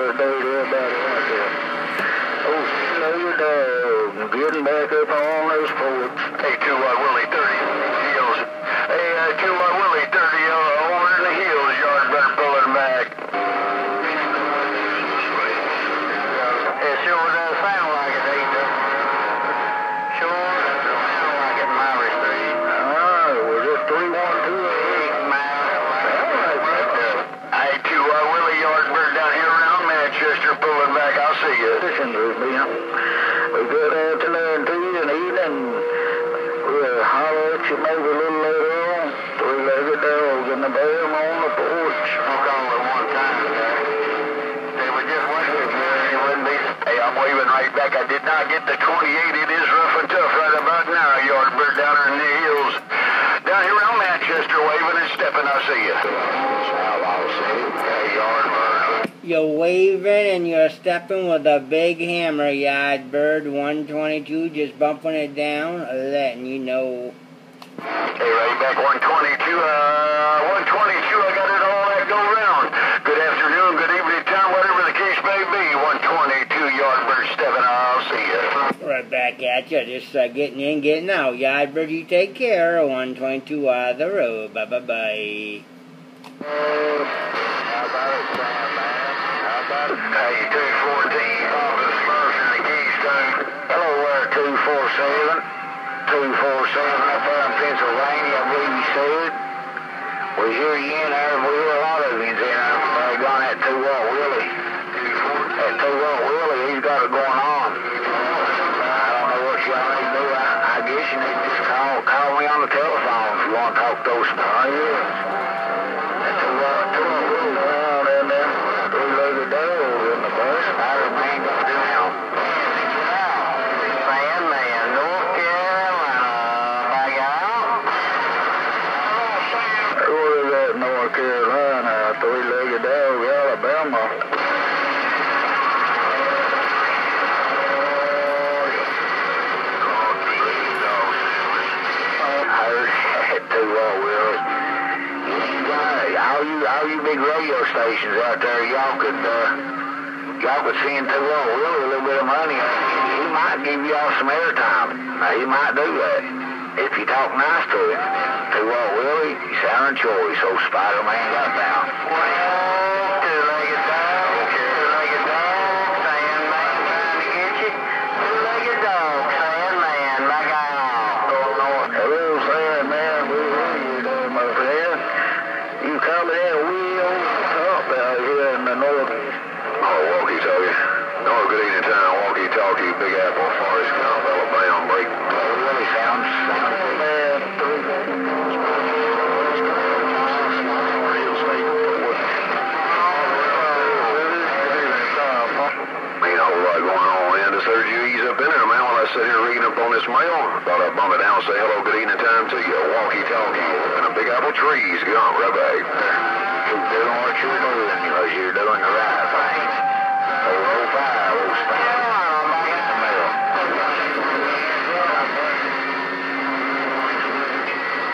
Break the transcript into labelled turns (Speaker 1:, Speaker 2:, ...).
Speaker 1: Getting back up on those ports. Hey, 2 Willie, 30 hills. Hey, 2 Willie, 30 over in the hills. Yardbird pulling back. It sure does sound like it, ain't it? Sure does sound like it, Maury Street. Was it 312? Hey, 2 Willie, Yardbird down here around Manchester pulling back. I'll see you. Listen to me, we got out to learn to you in the evening. We'll holler at you maybe a little later on. Three-legged dogs and the bear on the porch. I'll call it one time today. They were just wondering if it wouldn't be. Hey, I'm waving right back. I did not get the 28. It is rough and tough right about now. Yardbird down there in the hills. Down here around Manchester, waving and stepping. I'll see you. I'll see you. Hey, Yardbird.
Speaker 2: You're waving and you're stepping with a big hammer, Yardbird 122, just bumping it down, letting you know.
Speaker 1: Hey, right back 122, 122, I got it all that go round. Good afternoon, good evening time, whatever the case may be. 122, Yardbird stepping, I'll see you.
Speaker 2: Right back at you, just getting in, getting out. Yardbird, you take care. 122 on the road. Bye-bye-bye.
Speaker 1: How about it, Sam, man? Hey, 214, Office Smurf in the Keystone. Hello there, 247. 247 up there in Pennsylvania, I believe you said. We hear you in there, we hear a lot of you in there. Gone at 2 Willie. At 2 Willie, he's got it going on. I don't know what y'all need to do. I guess you need to just call me on the telephone if you want to talk to those. Oh, yeah. North Carolina, three-legged dog, Alabama. All you big radio stations out there, y'all could send to Willie a little bit of money. He might give y'all some airtime. He might do that if you talk nice to him. To Willie, you sound choice. So Spider-Man got down. Two-legged dog, Sandman trying to get you. Two-legged dog, Sandman, back out. Hello, Sandman, we hear you there, my friend. You coming in way on top out here in the north. Oh, walkie-talkie. Oh, good evening time, walkie-talkie, Big Apple, Forest Gump, Alabama, break. Really sounds bad. Heard you ease up in there, man, while I sit here reading up on this mail. Thought I'd bump it down and say hello, good evening time to you. Walkie-talkie and a Big Apple trees. Gone right back. Keep doing what you're doing.